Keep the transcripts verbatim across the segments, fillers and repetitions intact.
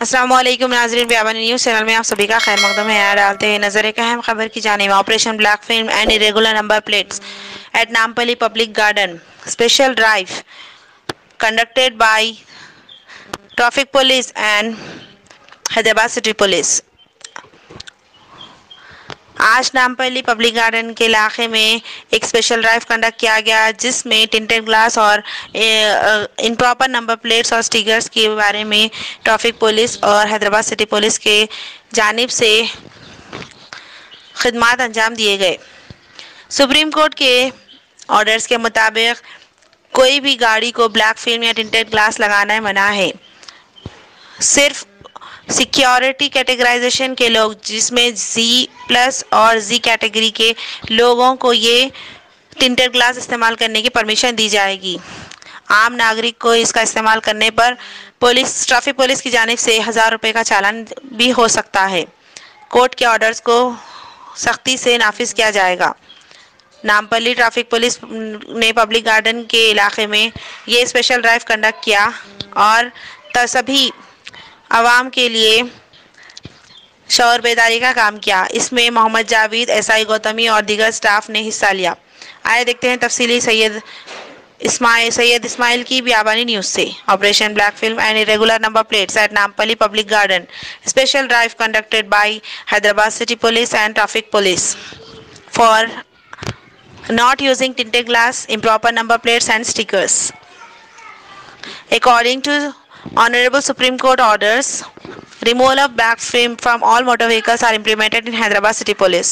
अस्सलाम वालेकुम नाज़रीन, बियाबानी न्यूज़ चैनल में आप सभी का खैर मकदम है। यहाँ डालते हैं नजर एक अहम खबर की जानिब। Operation black film and irregular number plates at Nampally public garden, special drive conducted by traffic police and Hyderabad city police. आज नामपल्ली पब्लिक गार्डन के इलाके में एक स्पेशल ड्राइव कंडक्ट किया गया, जिसमें टिंटेड ग्लास और इनप्रॉपर नंबर प्लेट्स और स्टिकर्स के बारे में ट्रैफिक पुलिस और हैदराबाद सिटी पुलिस के जानिब से खिदमात अंजाम दिए गए। सुप्रीम कोर्ट के ऑर्डर्स के मुताबिक कोई भी गाड़ी को ब्लैक फिल्म या टिंटेड ग्लास लगाना मना है। सिर्फ सिक्योरिटी कैटेगराइजेशन के लोग, जिसमें जी प्लस और जी कैटेगरी के लोगों को ये टिंटेड ग्लास इस्तेमाल करने की परमिशन दी जाएगी। आम नागरिक को इसका इस्तेमाल करने पर पुलिस ट्रैफिक पुलिस की जानिब से हज़ार रुपये का चालान भी हो सकता है। कोर्ट के ऑर्डर्स को सख्ती से नाफिज किया जाएगा। नामपल्ली ट्रैफिक पुलिस ने पब्लिक गार्डन के इलाके में ये स्पेशल ड्राइव कंडक्ट किया और सभी आवाम के लिए शौर बेदारी का काम किया। इसमें मोहम्मद जावेद, एसआई गौतमी और दीगर स्टाफ ने हिस्सा लिया। आइए देखते हैं तफसीली सैयद इस्माइल सैयद इस्माइल की बियाबानी न्यूज़ से। Operation black film and irregular number plates at Nampally public garden, special drive conducted by Hyderabad city police and traffic police for not using tinted glass, improper number plates and stickers. According to Honorable Supreme Court orders, removal of black film from all motor vehicles are implemented in Hyderabad City Police.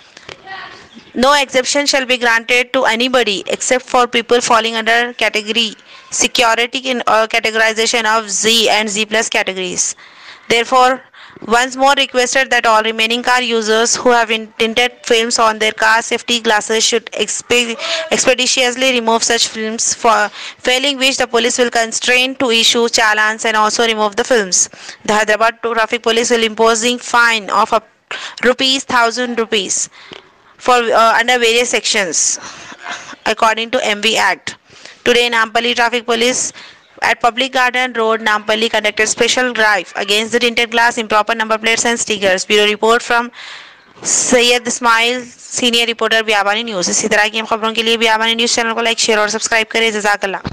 No exception shall be granted to anybody except for people falling under category security in uh, categorization of Z and Z plus categories. Therefore, once more requested that all remaining car users who have tinted films on their car safety glasses should expe expeditiously remove such films, for failing which the police will constrain to issue challans and also remove the films. The Hyderabad Traffic Police will imposing fine of up rupees thousand rupees for uh, under various sections according to M V Act. Today, Nampally Traffic Police at Public Garden Road, Nampally conducted special drive against the tinted glass, improper number plates and stickers. Bureau report from Syed Ismail, senior reporter Biyabani news. इसी तरह की हम खबरों के लिए Biyabani news channel को like, share और subscribe करें। जज़ाकल्लाह।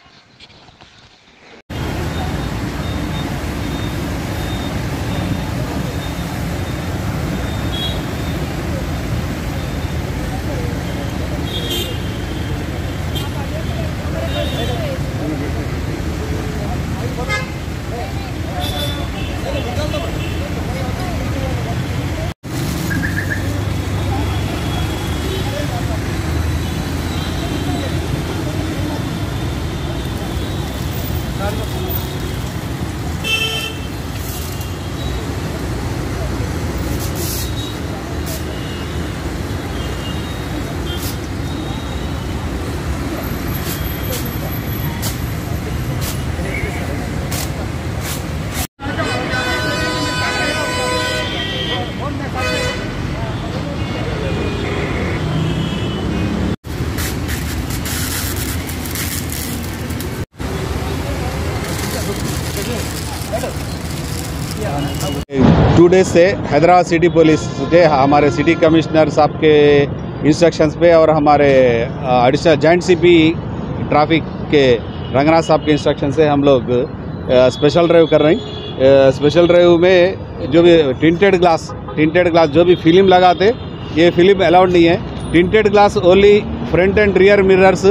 टू डेज से हैदराबाद सिटी पुलिस के हमारे सिटी कमिश्नर साहब के इंस्ट्रक्शंस पे और हमारे एडिशनल जॉइंट सीपी ट्रैफिक के रंगनाथ साहब के इंस्ट्रक्शन से हम लोग स्पेशल ड्राइव कर रहे हैं। स्पेशल ड्राइव में जो भी टिंटेड ग्लास टिंटेड ग्लास जो भी फिल्म लगाते, ये फिल्म अलाउड नहीं है। Tinted glass only front and rear mirrors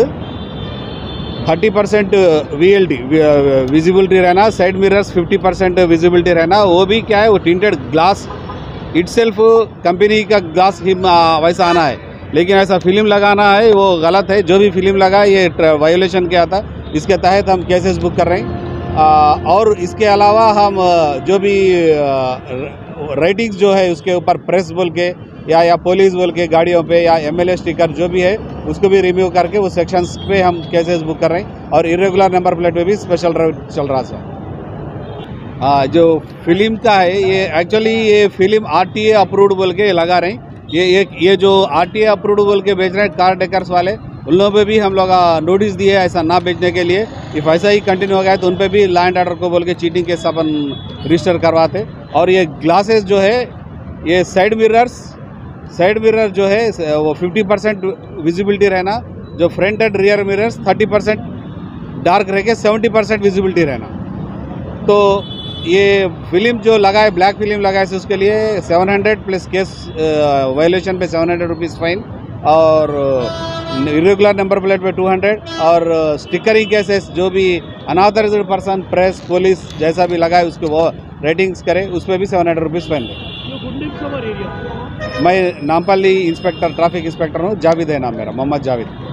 thirty percent V L D visibility रहना, side mirrors fifty percent visibility रहना। वो भी क्या है, वो टिंटेड ग्लास इटसेल्फ कंपनी का ग्लास ही वैसा आना है, लेकिन ऐसा फिल्म लगाना है वो गलत है। जो भी फिल्म लगा ये वायोलेशन किया था, इसके तहत हम केसेस बुक कर रहे हैं। आ, और इसके अलावा हम जो भी राइटिंग्स जो है उसके ऊपर प्रेस बोल के या या पुलिस बोल के गाड़ियों पे या एमएलए स्टिकर जो भी है उसको भी रिव्यू करके उस सेक्शंस पे हम केसेस बुक कर रहे हैं। और इरेगुलर नंबर प्लेट पे भी स्पेशल ड्राइव चल रहा है। हाँ, जो फिल्म का है ये एक्चुअली ये फिल्म आरटीए अप्रूव्ड बोल के लगा रहे हैं। ये ये ये जो आरटीए अप्रूव्ड बोल के बेच रहे हैं कार डेकर्स वाले, उन लोगों पे भी हम लोग नोटिस दिए ऐसा ना बेचने के लिए। इफ ऐसा ही कंटिन्यू हो गया तो उन पे भी लॉ एंड ऑर्डर को बोल के चीटिंग केस अपन रजिस्टर करवाते। और ये ग्लासेस जो है, ये साइड मिरर्स साइड मिरर जो है वो फिफ्टी परसेंट विजिबिलिटी रहना, जो front and rear mirrors thirty percent dark रह के सेवेंटी परसेंट विजिबिलिटी रहना। तो ये फिल्म जो लगा है, ब्लैक फिल्म लगा है, उसके लिए seven hundred plus case violation पे सेवन हंड्रेड रुपीज़ फाइन, और इरेगुलर नंबर प्लेट पे टू हंड्रेड, और स्टिकरिंग केसेस जो भी अनऑथराइज्ड पर्सन, प्रेस, पुलिस जैसा भी लगा है उसको वो रेटिंग्स करे, उस पर भी सेवन हंड्रेड रुपीज़ फाइन है। मैं नामपल्ली इंस्पेक्टर, ट्रैफिक इंस्पेक्टर हूँ, जावेद है नाम मेरा, मोहम्मद जावेद।